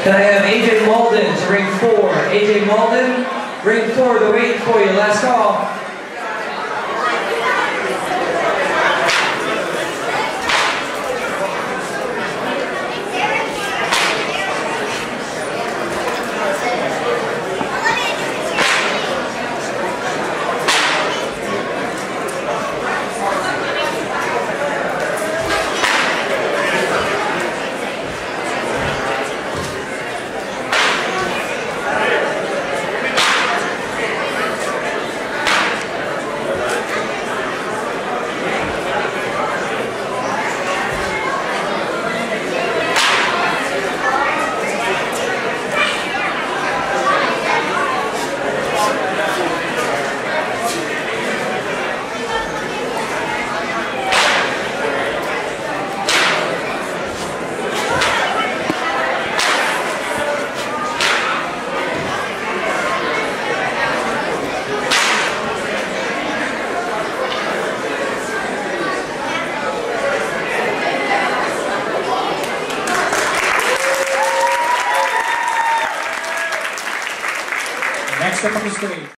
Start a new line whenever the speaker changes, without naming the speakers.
Can I have AJ Malden to ring 4? AJ Malden, ring 4, they're waiting for you. Last call.
Next up on the stage.